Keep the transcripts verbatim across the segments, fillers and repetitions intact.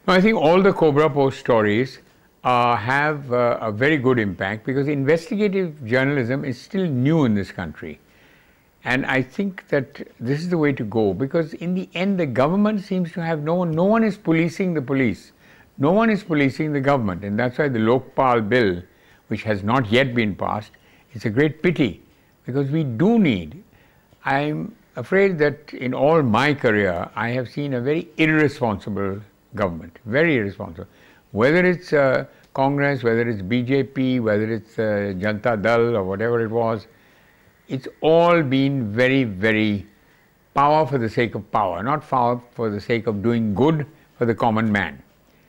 I think all the Cobra Post stories uh, have uh, a very good impact because investigative journalism is still new in this country. And I think that this is the way to go, because in the end the government seems to have no one, no one is policing the police. No one is policing the government, and that's why the Lokpal bill, which has not yet been passed, is a great pity, because we do need, I'm afraid that in all my career I have seen a very irresponsible government, very irresponsible. Whether it's uh, Congress, whether it's B J P, whether it's uh, Janata Dal or whatever it was, it's all been very, very power for the sake of power, not power for the sake of doing good for the common man.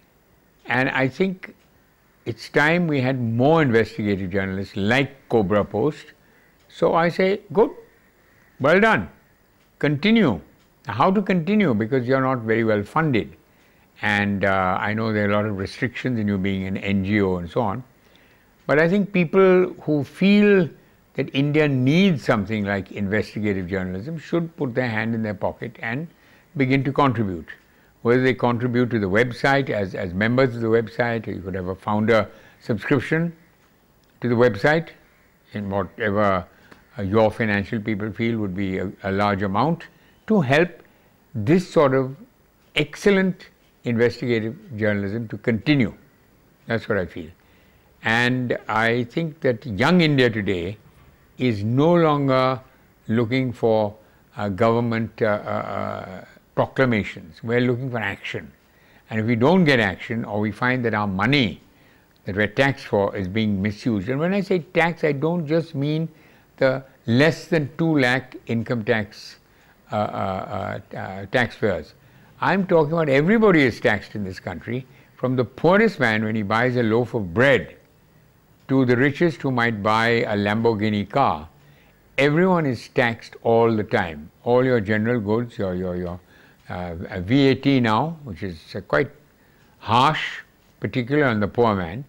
And I think it's time we had more investigative journalists like Cobra Post. So I say, good, well done, continue. How to continue? Because you're not very well funded. And uh, I know there are a lot of restrictions in you being an N G O and so on. But I think people who feel that India needs something like investigative journalism should put their hand in their pocket and begin to contribute. Whether they contribute to the website as, as members of the website, or you could have a founder subscription to the website in whatever uh, your financial people feel would be a, a large amount to help this sort of excellent investigative journalism to continue. That's what I feel. And I think that young India today is no longer looking for uh, government uh, uh, proclamations. We're looking for action. And if we don't get action, or we find that our money that we're taxed for is being misused, and when I say tax, I don't just mean the less than two lakh income tax uh, uh, uh, taxpayers. I'm talking about everybody is taxed in this country, from the poorest man when he buys a loaf of bread to the richest who might buy a Lamborghini car. Everyone is taxed all the time. All your general goods, your, your, your uh, V A T now, which is uh, quite harsh, particularly on the poor man.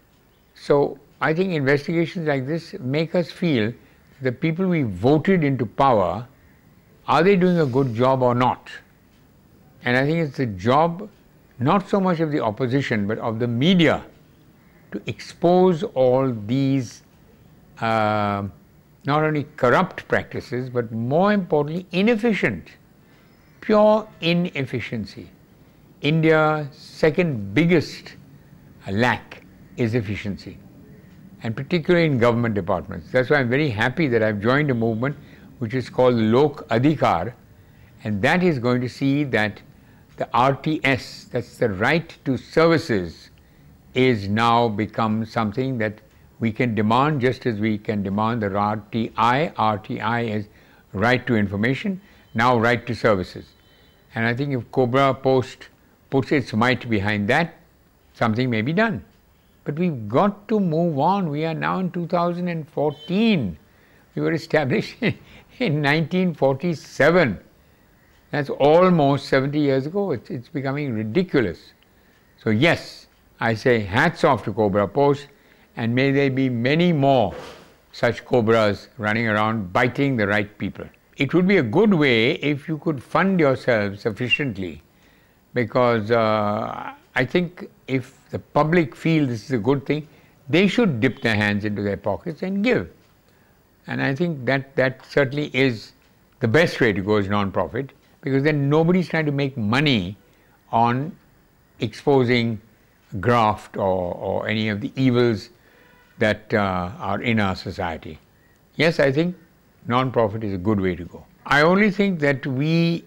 So I think investigations like this make us feel the people we voted into power, are they doing a good job or not? And I think it's the job not so much of the opposition but of the media to expose all these uh, not only corrupt practices but more importantly inefficient, pure inefficiency. India's second biggest lack is efficiency, and particularly in government departments. That's why I'm very happy that I've joined a movement which is called Lok Adhikar, and that is going to see that the R T S, that's the right to services, is now become something that we can demand just as we can demand the R T I. R T I is right to information, now right to services. And I think if Cobra Post puts its might behind that, something may be done. But we've got to move on. We are now in two thousand fourteen. We were established in nineteen forty-seven. That's almost seventy years ago. It's, it's becoming ridiculous. So yes, I say hats off to Cobra Post, and may there be many more such cobras running around biting the right people. It would be a good way if you could fund yourselves sufficiently, because uh, I think if the public feel this is a good thing, they should dip their hands into their pockets and give. And I think that that certainly is the best way to go as non-profit, because then nobody's trying to make money on exposing graft or, or any of the evils that uh, are in our society. Yes, I think non-profit is a good way to go. I only think that we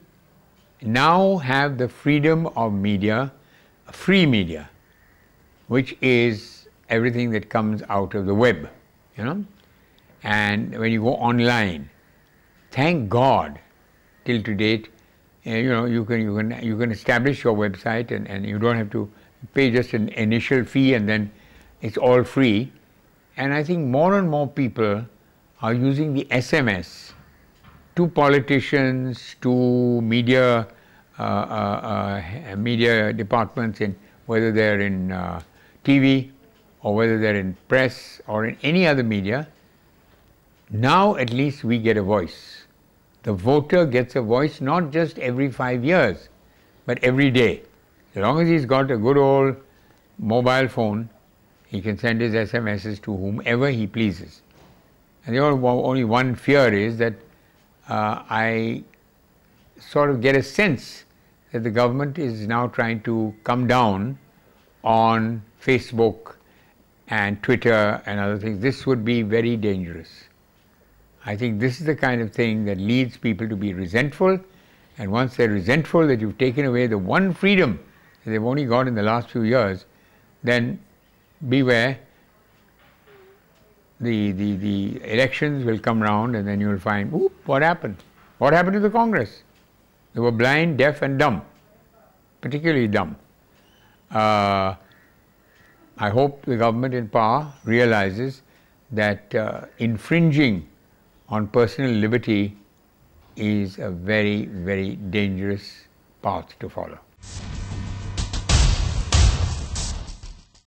now have the freedom of media, free media, which is everything that comes out of the web, you know. And when you go online, thank God, till to date, uh, you know, you can you can you can establish your website, and, and you don't have to pay just an initial fee, and then it's all free. And I think more and more people are using the S M S to politicians, to media uh, uh, uh, media departments, in whether they're in uh, T V or whether they're in press or in any other media. Now at least we get a voice. The voter gets a voice not just every five years, but every day. As long as he's got a good old mobile phone, he can send his S M Ses to whomever he pleases. And the only one fear is that uh, I sort of get a sense that the government is now trying to come down on Facebook and Twitter and other things. This would be very dangerous. I think this is the kind of thing that leads people to be resentful, and once they're resentful that you've taken away the one freedom that they've only got in the last few years, then beware. The, the, the elections will come round and then you'll find, oop, what happened? What happened to the Congress? They were blind, deaf and dumb, particularly dumb. Uh, I hope the government in power realizes that uh, infringing on personal liberty is a very, very dangerous path to follow.